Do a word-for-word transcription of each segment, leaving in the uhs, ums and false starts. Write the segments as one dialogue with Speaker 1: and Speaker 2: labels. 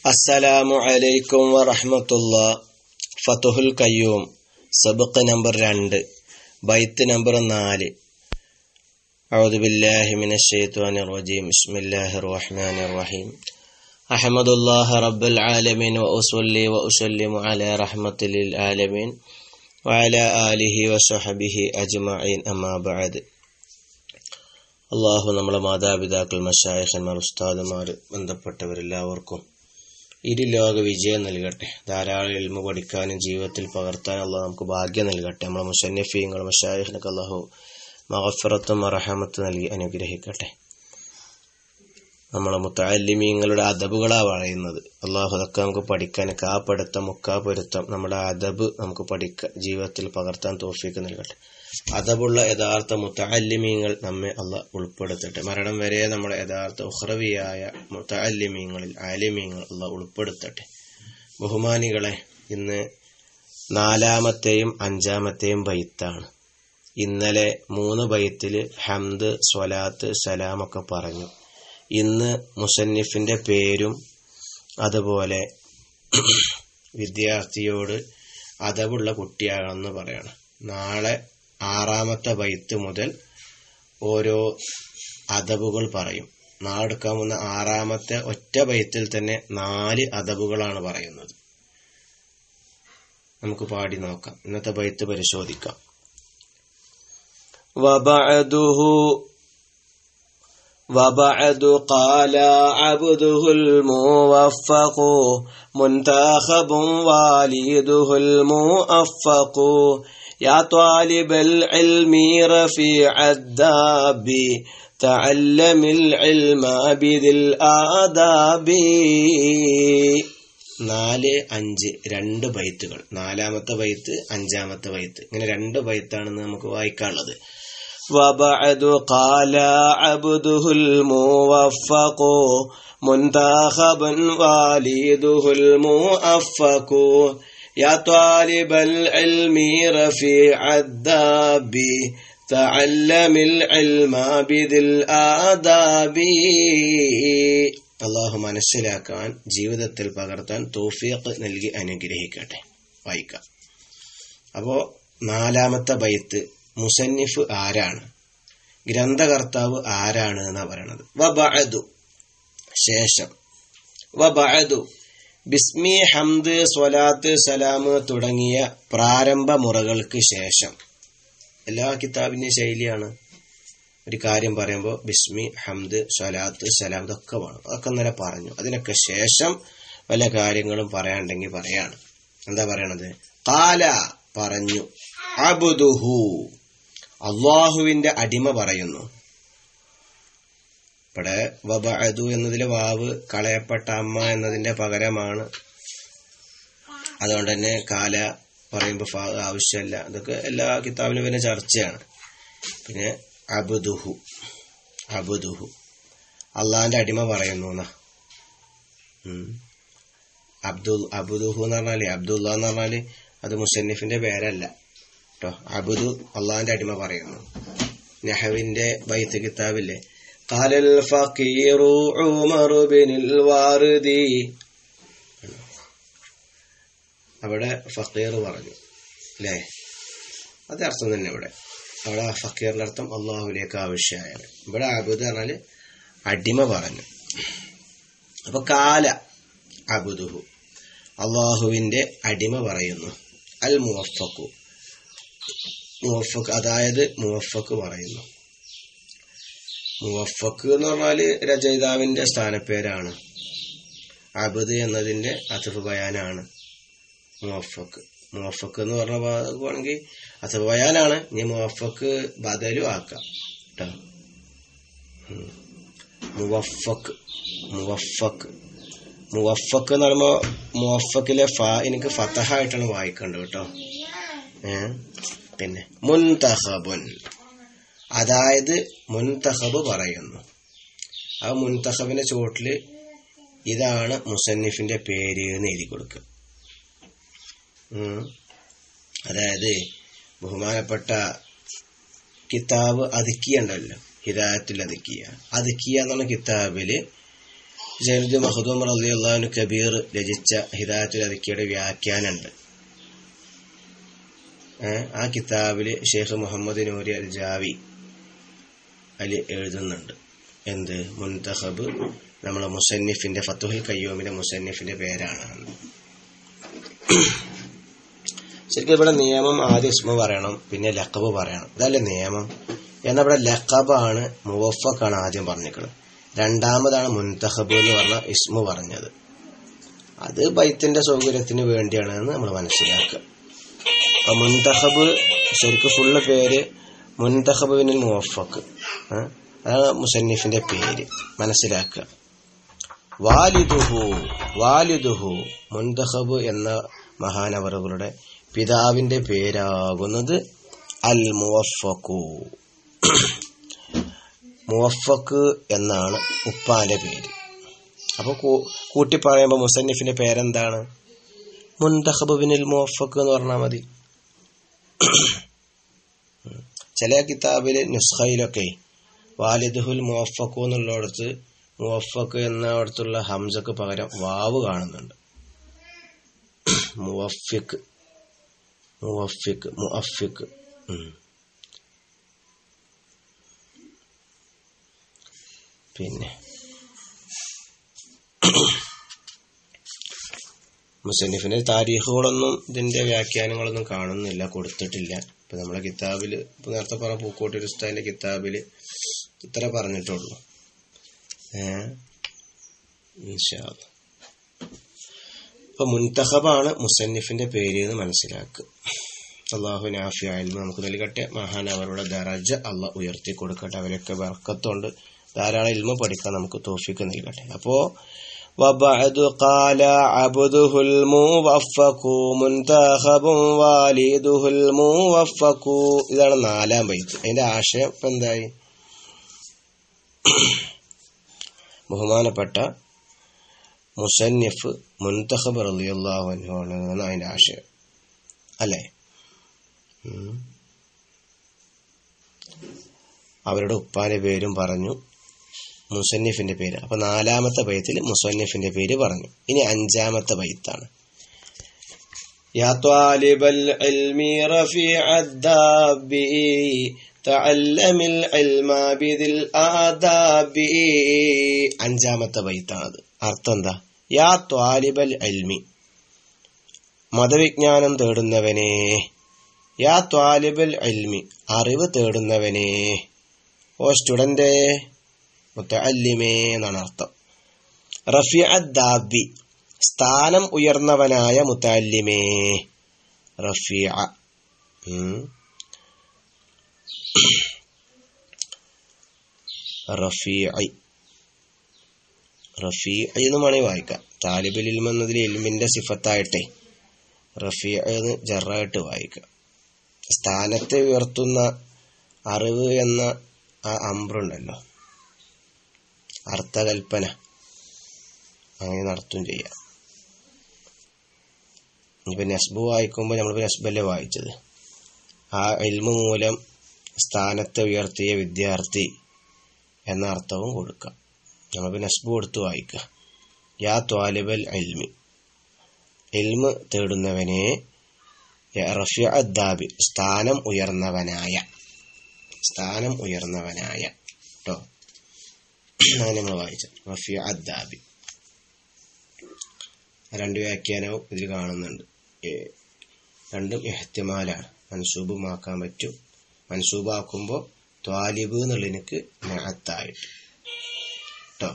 Speaker 1: അസ്സലാമു അലൈക്കും വറഹ്മത്തുള്ളാഹി. ഫതുഹുൽ ഖയ്യൂം സബഖ് നമ്പർ രണ്ട്, ബൈത്ത് നമ്പർ നാല്. അഊദു ബില്ലാഹി മിനശ് ശൈത്വാനിർ റജീം. ബിസ്മില്ലാഹിർ റഹ്മാനിർ റഹീം. അഹ്മദുല്ലാഹ റബ്ബൽ ആലമീൻ വ ഉസല്ലി വ ഉസല്ലിമു അലാ റഹ്മത്തിൽ ആലമീൻ വ അലാ ആലിഹി വ സ്വഹ്ബിഹി അജ്മഈൻ. അമ്മാ ബഅദ്. അല്ലാഹു നമ്മളെ മാതാപിതാക്കൾ, മശായിഖന്മാർ, ഉസ്താദുമാർ, ബന്ധപ്പെട്ടവരെല്ലാവർക്കും ഇരുലോക വിജയം നൽകട്ടെ. ധാരാളം ഇൽമു പഠിക്കാനും ജീവിതത്തിൽ പകർത്താനും അള്ളാഹു നമുക്ക് ഭാഗ്യം നൽകട്ടെ. നമ്മളെ മുസന്നിഫീങ്ങൾ, മശായിഖിനൊക്കെ അള്ളാഹു മഗ്ഫിറത്തും മർഹമത്തും നൽകി അനുഗ്രഹിക്കട്ടെ. നമ്മളെ മുതഅല്ലിമീങ്ങളുടെ അദബുകളാണ് പറയുന്നത്. അള്ളാഹു അതൊക്കെ നമുക്ക് പഠിക്കാൻ കാപ്പെടുത്തം മുക്കാപ്പൊരുത്തം നമ്മുടെ അദബ് നമുക്ക് പഠിക്കാൻ ജീവിതത്തിൽ പകർത്താൻ തൗഫീഖ് നൽകട്ടെ. അദബുള്ള യഥാർത്ഥ മുതഅല്ലിമീങ്ങൾ നമ്മെ അള്ളാഹ് ഉൾപ്പെടുത്തട്ടെ. മരണം വരെ നമ്മുടെ യഥാർത്ഥ ഉഖ്റവിയായ മുതഅല്ലിമീങ്ങളിൽ ആലിമീങ്ങൾ അള്ളാഹ് ഉൾപ്പെടുത്തട്ടെ. ബഹുമാനികളെ, ഇന്ന് നാലാമത്തെയും അഞ്ചാമത്തെയും ബൈത്താണ്. ഇന്നലെ മൂന്ന് ബൈത്തിൽ ഹംദ്, സ്വലാത്ത്, സലാമൊക്കെ പറഞ്ഞു. ഇന്ന് മുസന്നിഫിന്റെ പേരും അതുപോലെ വിദ്യാർത്ഥിയോട് അദബുള്ള കുട്ടിയാണെന്ന് പറയണം. നാളെ ആറാമത്തെ ബൈത്ത് മുതൽ ഓരോ അദബുകൾ പറയും. നാളെ എടുക്കാൻ പോകുന്ന ആറാമത്തെ ഒറ്റ ബൈത്തിൽ തന്നെ നാല് അദബുകളാണ് പറയുന്നത്. നമുക്ക് പാടി നോക്കാം. ഇന്നത്തെ ബൈത്ത് പരിശോധിക്കാം. വബഅദുഹു وبعد قال عبده الموفق منتخب والده الموفق يا طالب العلم رفيع الداب تعلم العلم بذي الآداب. നാല് അഞ്ച് രണ്ട് ബൈത്തുകൾ. നാലാമത്തെ ബൈത്ത്, അഞ്ചാമത്തെ ബൈത്ത്, ഇങ്ങനെ രണ്ട് ബൈത്താണെന്ന് നമുക്ക് വായിക്കാനുള്ളത്. وبعد قال عبده الموفق منتخبا والده الموفق يا طالب العلم رفيع الداب تعلم العلم بذي الآداب. അള്ളാഹു മനസ്സിലാക്കാൻ ജീവിതത്തിൽ പകർത്താൻ തൗഫീഖ് നൽകി അനുഗ്രഹിക്കട്ടെ. വായിക്കാം. അപ്പോ നാലാമത്തെ ബൈത്ത് മുസന്നിഫ് ആരാണ്, ഗ്രന്ഥകർത്താവ് ആരാണ് എന്നാ പറയണത്. വബഅദു ശേഷം, വബഅദു ബിസ്മി, ഹംദ്, സ്വലാത്ത്, സലാം തുടങ്ങിയ പ്രാരംഭ മുറകൾക്ക് ശേഷം. എല്ലാ കിതാബിന്റെയും ശൈലിയാണ്. ഒരു കാര്യം പറയുമ്പോൾ ബിസ്മി, ഹംദ്, സ്വലാത്ത്, സലാം ഇതൊക്കെ വേണം. അതൊക്കെ ഇന്നലെ പറഞ്ഞു. അതിനൊക്കെ ശേഷം വല്ല കാര്യങ്ങളും പറയാണ്ടെങ്കിൽ പറയാണ്. എന്താ പറയണത്? ഖാല പറഞ്ഞു, അബ്ദുഹു അള്ളാഹുവിന്റെ അടിമ പറയുന്നു. ഇവിടെ വബഅദു എന്നതിലെ വാവ് കളയപ്പെട്ട അമ്മ എന്നതിന്റെ പകരമാണ്. അതുകൊണ്ട് തന്നെ കാല പറയുമ്പോ ആവശ്യമല്ല. ഇതൊക്കെ എല്ലാ കിതാബിലും പിന്നെ ചർച്ചയാണ്. പിന്നെ അബ്ദുഹു, അബ്ദുഹു അള്ളാഹിന്റെ അടിമ പറയുന്നു എന്നാ. അബ്ദുൽ അബ്ദുഹു എന്ന് പറഞ്ഞാല്, അബ്ദുള്ള എന്ന് പറഞ്ഞാല് അത് മുസന്നിഫിന്റെ പേരല്ല കേട്ടോ. അബ്ദു അള്ളാഹിന്റെ അടിമ പറയുന്നു. നഹവിന്റെ ബൈത്ത് കിതാബില്ലേ, ഖാലൽ ഫഖീറു ഉമർ ബിനുൽ വാരിദി, അവിടെ ഫഖീർ പറഞ്ഞു അല്ലേ? അത് അർത്ഥം തന്നെ. ഇവിടെ അവിടെ ഫഖീറിന്റെ അർത്ഥം അള്ളാഹുലേക്ക് ആവശ്യമാണ്. ഇവിടെ അബ്ദു പറഞ്ഞാല് അടിമ പറഞ്ഞു. അപ്പൊ കാല അബ്ദുഹു അള്ളാഹുവിന്റെ അടിമ പറയുന്നു. അൽ മുവഫഖു, മുവഫഖ് അതായത് മുവഫഖ് പറയുന്നു. മുവഫഖ് എന്ന് പറഞ്ഞാല് രചയിതാവിന്റെ സ്ഥാനപ്പേരാണ്. അബ്ദ് എന്നതിന്റെ അത്ഫ് ബയാനാണ് മുവഫഖ്. മുവഫഖ് എന്ന് പറഞ്ഞാണെങ്കിൽ അത്ഫ് ബയാനാണ്. ഇനി മുവഫഖ് ബദലും ആക്കാം കേട്ടോ. മുവഫഖ് മുവഫഖ് മുവഫഖ് എന്ന് പറയുമ്പോ മുവഫഖിലെ ഫ എനിക്ക് ഫതഹായിട്ടാണ് വായിക്കേണ്ടത് കേട്ടോ. ഏഹ് പിന്നെ മുൻതഖബുൻ, അതായത് മുൻതഖബ് പറയുന്നു. ആ മുൻതഖബിന്റെ ചുവട്ടില് ഇതാണ് മുസന്നിഫിന്റെ പേര് എന്ന് എഴുതി കൊടുക്കുക. അതായത് ബഹുമാനപ്പെട്ട കിതാബ് അദ്കിയ ഉണ്ടല്ലോ, ഹിദായത്തുൽ അദ്കിയ, അദ്കിയ എന്നുള്ള കിതാബില് ജൈനുദ്ദീൻ മഖ്ദൂം റളിയല്ലാഹു അൻഹു കബീർ രചിച്ച ഹിദായത്തുൽ അദിക്കിയുടെ വ്യാഖ്യാനമുണ്ട്. ആ കിതാബില് ഷെയ്ഖ് മുഹമ്മദ് നൂരി അൽ ജാവി അലി എഴുതുന്നുണ്ട്. എന്ത്? മുൻതഖബ് നമ്മളെ മുസന്നിഫിന്റെ ഫതുഹുൽ ഖയ്യൂമിന്റെ മുസന്നിഫിന്റെ പേരാണ്. ശരിക്കും ഇവിടെ നിയമം ആദ്യം ഇസ്മ പറയണം, പിന്നെ ലഖബ് പറയണം. ഇതല്ലേ നിയമം. എന്നാൽ ഇവിടെ ലഖബാണ്, മുവഫഖാണ് ആദ്യം പറഞ്ഞിരിക്കുന്നത്. രണ്ടാമതാണ് മുൻതഖബ് എന്ന് പറഞ്ഞ ഇസ്മ പറഞ്ഞത്. അത് ബൈത്തിന്റെ സൗകര്യത്തിന് വേണ്ടിയാണ് എന്ന് നമ്മൾ മനസ്സിലാക്കുക. അപ്പൊ മുൻതഖബ് ശരിക്കും ഫുള്ള് പേര് മുൻതഖബ് ബിനുൽ മുവഫഖ്, അതാണ് മുസന്നിഫിന്റെ പേര്. മനസ്സിലാക്കുക. വാലിദുഹു വാലിദുഹു മുൻതഖബ് എന്ന മഹാനവറുകളുടെ പിതാവിന്റെ പേരാകുന്നത് അൽ മുവഫഖു. മുവഫഖ് എന്നാണ് ഉപ്പാന്റെ പേര്. അപ്പൊ കൂട്ടി പറയുമ്പോ മുസന്നിഫിന്റെ പേരെന്താണ്? മുൻതഖബ് ബിനുൽ മുവഫഖ് എന്ന് പറഞ്ഞാൽ മതി. ചില കിതാബില് നുസ്ഖയിലൊക്കെ വാലിദുഹുൽ മുവഫഖു എന്നുള്ളിടത്ത് മുവഫഖ് എന്നിടത്തുള്ള ഹംസക്ക് പകരം വാവ് കാണുന്നുണ്ട്. മുവഫിഖ് മുവഫിഖ് മുഅഫിഖ്. പിന്നെ മുസന്നിഫിന്റെ താരീഖുകളൊന്നും ഇതിന്റെ വ്യാഖ്യാനങ്ങളൊന്നും കാണുന്നില്ല, കൊടുത്തിട്ടില്ല. ഇപ്പൊ നമ്മളെ കിതാബില് ഇപ്പൊ നേരത്തെ പറഞ്ഞ പൂക്കോട്ടൂർ ഉസ്താദിന്റെ കിതാബില് ഇത്ര പറഞ്ഞിട്ടുള്ളൂ. ഏഹ് ഇൻഷാ അല്ലാഹ്. ഇപ്പൊ മുൻതഖബാണ് മുസന്നിഫിന്റെ പേര് എന്ന് മനസ്സിലാക്കുക. അള്ളാഹു നാഫിയ ഇൽമ നമുക്ക് നൽകട്ടെ. മഹാനവറുടെ ദറജ അള്ളാഹ് ഉയർത്തി കൊടുക്കട്ടെ. അവരൊക്കെ ബർക്കത്തുണ്ട്, ധാരാളം ഇൽമ പഠിക്കാൻ നമുക്ക് തൗഫീഖ് നൽകട്ടെ. അപ്പോ വബഅദു ഖാല അബ്ദുഹുൽ മുവഫഖു മുൻതഖബുൻ വാലിദുഹുൽ മുവഫഖു. ഇതാണ് നാലാം ബൈത്ത്. അതിന്റെ ആശയം ഇപ്പൊ എന്തായി? ബഹുമാനപ്പെട്ട മുസന്നിഫ് മുൻതഖബ് റളിയല്ലാഹു അൻഹു ആണ് അതിന്റെ ആശയം, അല്ലേ? അവരുടെ ഉപ്പാന്റെ പേരും പറഞ്ഞു, മുസന്നിഫിന്റെ പേര്. അപ്പൊ നാലാമത്തെ ബൈത്തിൽ മുസന്നിഫിന്റെ പേര് പറഞ്ഞു. ഇനി അഞ്ചാമത്തെ ബൈത്താണ്. യാ ത്വാലിബൽ ഇൽമി റഫീഅദ്ദാബി തഅല്ലമിൽ ഇൽമ ബിദിൽ ആദാബി. അഞ്ചാമത്തെ ബൈത്താണത്. അർത്ഥം എന്താ? യാ ത്വാലിബൽ ഇൽമി, മതവിജ്ഞാനം തേടുന്നവനെ. യാ ത്വാലിബൽ ഇൽമി, അറിവ് തേടുന്നവനെ. ഓ സ്റ്റുഡന്റ്, മുതഅല്ലിമേ എന്നാണ് അർത്ഥം. റഫീഅദ്ദാബി, സ്ഥാനം ഉയർന്നവനായ മുതഅല്ലിമേ. റഫീഅ റഫീഇ റഫീഇ എന്ന് വേണമെങ്കിൽ വായിക്കാം. താലിബുൽ ഇൽമ് എന്നതിൽ ഇൽമിന്റെ സിഫത്തായിട്ടെ റഫീഇ എന്ന് ജറായിട്ട് വായിക്കാം. സ്ഥാനത്തെ ഉയർത്തുന്ന അറിവ് എന്ന ആ അംബ്രുണ്ടല്ലോ, അർത്ഥകൽപ്പന അങ്ങനെ നടത്തും ചെയ്യാം. ഇനിയിപ്പോ നസ്ബ് വായിക്കുമ്പോൾ നമ്മളിപ്പോ നസ്ബല്ലേ വായിച്ചത്. ആ ഇൽമു മൂലം സ്ഥാനത്തെ ഉയർത്തിയ വിദ്യാർത്ഥി എന്ന അർത്ഥവും കൊടുക്കാം. നമ്മളിപ്പോ നസ്ബ് കൊടുത്ത് വായിക്കുക. യാ ത്വാലിബൽ ഇൽമി, ഇൽമ് തേടുന്നവനെ. റഫീഅദ്ദാബി, സ്ഥാനം ഉയർന്നവനായ, സ്ഥാനം ഉയർന്നവനായ കേട്ടോ. അങ്ങനെ നമ്മൾ വായിച്ചത് റഫീഅദ്ദാബി. രണ്ട് വ്യാഖ്യാനവും ഇതിൽ കാണുന്നുണ്ട്. രണ്ടും ഇഹ്തിമാലാണ്, മൻസൂബുമാക്കാൻ പറ്റും. മൻസൂബാക്കുമ്പോൾ ത്വാലിബ് എന്നുള്ളതിനക്ക് നഅത്തായിട്ട് കേട്ടോ.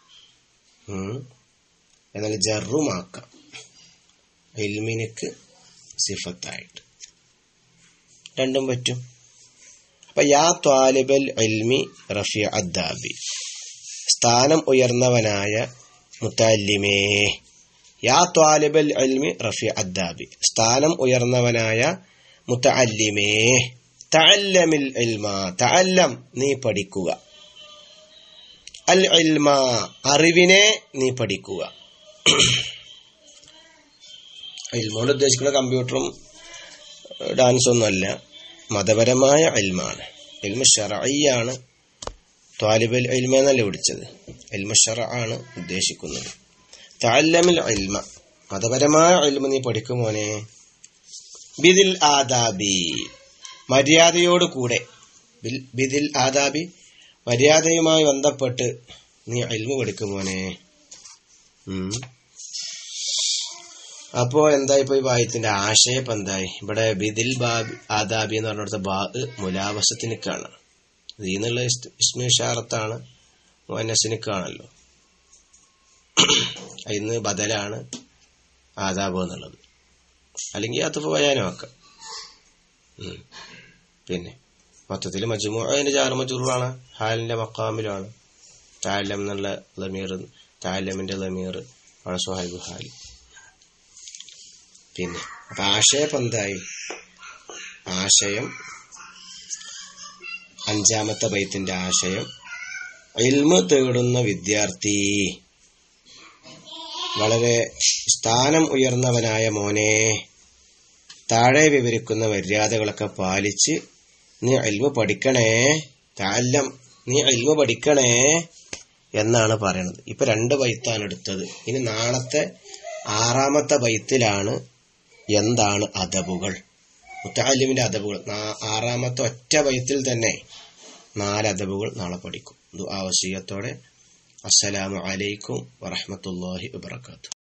Speaker 1: എന്നാൽ ജറുമാക്കാം ഇൽമിനക്ക് സിഫത്തായിട്ട്, രണ്ടും പറ്റും. അപ്പൊ യാ ത്വാലിബൽ ഇൽമി റഫീഅദ്ദാബി, സ്ഥാനം ഉയർന്നവനായ മുതഅല്ലിമേ. യാ ത്വാലിബൽ ഇൽമി റഫീഅദ്ദാബി, സ്ഥാനം ഉയർന്നവനായ മുതഅല്ലിമേ. തഅല്ലമിൽ ഇൽമ, തഅല്ലം നീ പഠിക്കുക. അൽ ഇൽമ, അറിവിനെ നീ പഠിക്കുക. ഇൽമോട് ഉദ്ദേശിക്കുന്ന കമ്പ്യൂട്ടറും ഡാൻസൊന്നും അല്ല, മതപരമായ ഇൽമാണ്. ഇൽമു ശർഈയാണ്, ത്വാലിബുൽ ഇൽമ എന്നല്ല വിളിച്ചത്, ഇൽമ ശർഅ് ഉദ്ദേശിക്കുന്നത്. തഅല്ലമിൽ ഇൽമ, മതപരമായ ഇൽമ നീ പഠിക്കും മോനെ. ബിദിൽ ആദാബി, മര്യാദയോട് കൂടെ. ബിദിൽ ആദാബി, മര്യാദയുമായി ബന്ധപ്പെട്ട് നീ ഇൽമ പഠിക്കും മോനെ. അപ്പോ എന്തായി പോയി വായത്തിന്റെ ആശയം ഇപ്പൊ എന്തായി? ഇവിടെ ബിദിൽ ബാബി ആദാബി എന്ന് പറഞ്ഞിടത്ത് ബാ മുലാവസത്തിനിക്കാണ്. ഇതിന്നുള്ള ഇസ്മി ഇഷാറത്താണ്, മുഅന്നസിനിക്കാണല്ലോ. അതിന്ന് ബദലാണ് ആദാബ് എന്നുള്ളത്. അല്ലെങ്കിൽ അത്ഫ് ബയാനുമാക്കാം. പിന്നെ മൊത്തത്തിൽ മജ്മൂഅന്റെ ജാർ മജ്റൂറാണ്, ഹാലിന്റെ മഖാമിലാണ്. തഅല്ലം എന്നുള്ള ലമീർ, തഅല്ലമിന്റെ ലമീർ ആണ് സ്വഹായിബു ഹാൽ. പിന്നെ അപ്പൊ ആശയം എന്തായി? ആശയം അഞ്ചാമത്തെ ബൈത്തിന്റെ ആശയം, ഇൽമ് തേടുന്ന വിദ്യാർത്ഥി, വളരെ സ്ഥാനം ഉയർന്നവനായ മോനെ, താഴെ വിവരിക്കുന്ന മര്യാദകളൊക്കെ പാലിച്ച് നീ ഇൽമ് പഠിക്കണേ. തഅല്ലം, നീ ഇൽമ് പഠിക്കണേ എന്നാണ് പറയണത്. ഇപ്പൊ രണ്ട് ബൈത്താണ് എടുത്തത്. ഇനി നാളത്തെ ആറാമത്തെ ബൈത്തിലാണ് എന്താണ് അദബുകൾ, മുത്തഅല്ലിമിന്റെ അദബുകൾ. ആറാമത്തെ ഒറ്റ ബൈത്തിൽ തന്നെ നാല് അദബുകൾ നാളെ പഠിക്കും. ദുആ വസിയത്തോടെ അസ്സലാമു അലൈക്കും വറഹ്മത്തുള്ളാഹി വബറകാതുഹു.